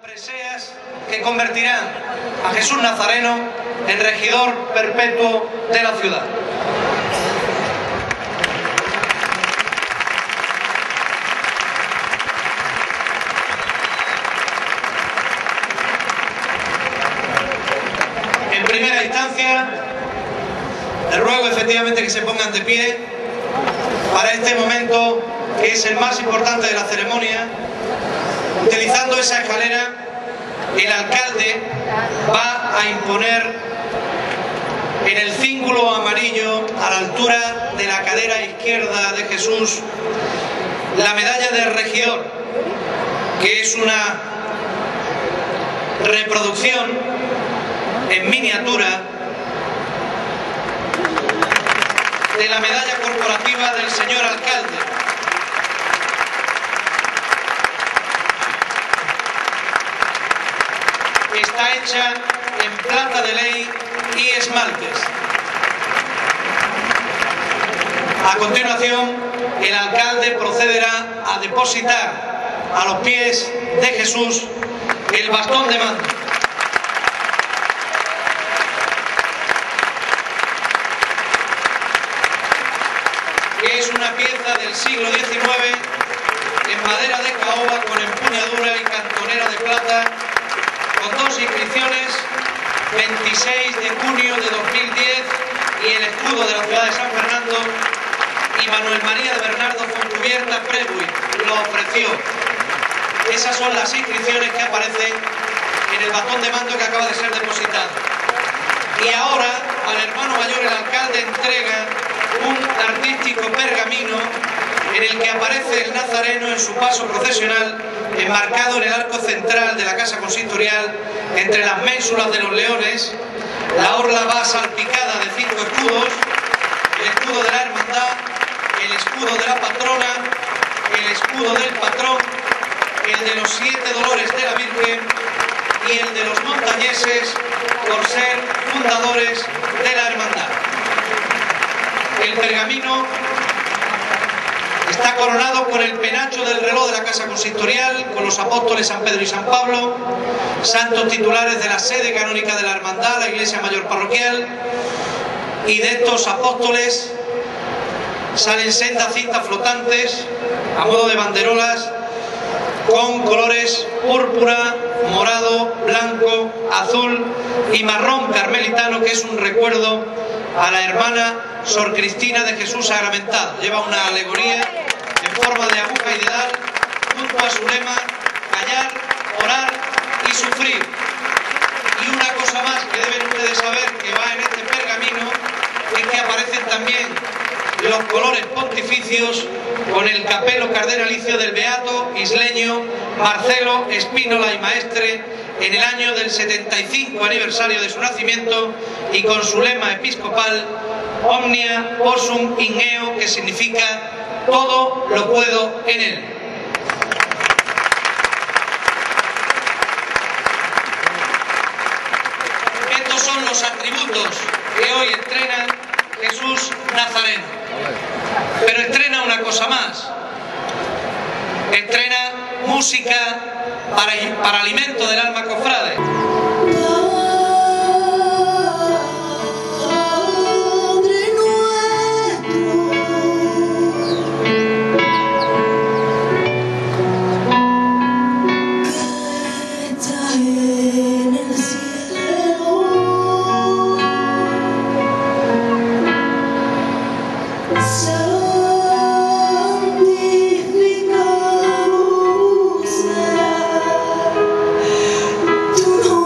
Preseas que convertirán a Jesús Nazareno en regidor perpetuo de la ciudad. En primera instancia, les ruego efectivamente que se pongan de pie para este momento que es el más importante de la ceremonia. Utilizando esa escalera, el alcalde va a imponer en el cíngulo amarillo, a la altura de la cadera izquierda de Jesús, la medalla de regidor, que es una reproducción en miniatura de la medalla corporativa del señor alcalde. Está hecha en plata de ley y esmaltes. A continuación, el alcalde procederá a depositar a los pies de Jesús el bastón de mando. Que es una pieza del siglo XIX en madera de caoba con empuñadura y cantonera de plata, con dos inscripciones, 26 de junio de 2010 y el escudo de la ciudad de San Fernando, y Manuel María de Bernardo Foncubierta Prebuy lo ofreció. Esas son las inscripciones que aparecen en el bastón de mando que acaba de ser depositado. Y ahora al hermano mayor, el alcalde, entrega un artístico pergamino en el que aparece el nazareno en su paso procesional, enmarcado en el arco central de la casa consistorial, entre las ménsulas de los leones. La orla va salpicada de 5 escudos: el escudo de la hermandad, el escudo de la patrona, el escudo del patrón, el de los 7 dolores de la Virgen y el de los montañeses, por ser fundadores de la hermandad. El pergamino está coronado con el penacho del reloj de la casa consistorial, con los apóstoles San Pedro y San Pablo, santos titulares de la sede canónica de la hermandad, la iglesia mayor parroquial, y de estos apóstoles salen sendas cintas flotantes a modo de banderolas con colores púrpura, morado, blanco, azul y marrón carmelitano, que es un recuerdo a la hermana Sor Cristina de Jesús Sacramentado. Lleva una alegoría en forma de aguja y dedal junto a su lema: callar, orar y sufrir. Y una cosa más que deben ustedes saber, que va en este pergamino, es que aparecen también los colores pontificios con el capelo cardenalicio del beato isleño Marcelo Espínola y Maestre en el año del 75 aniversario de su nacimiento, y con su lema episcopal Omnia possum in eo, que significa todo lo puedo en él. Estos son los atributos que hoy estrena Jesús Nazareno. Pero estrena una cosa más: estrena música para alimento del alma cofrade. Santificado sea tu nombre.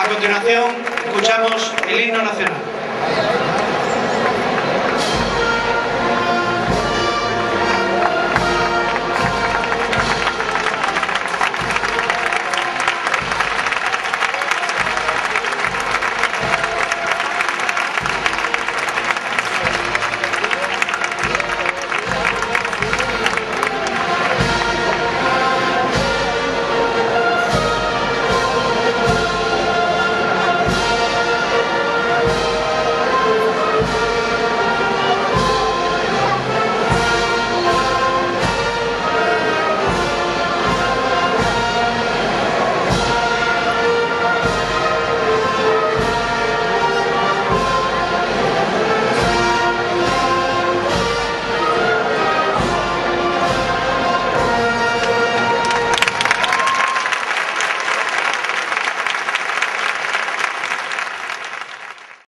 A continuación, escuchamos el himno nacional.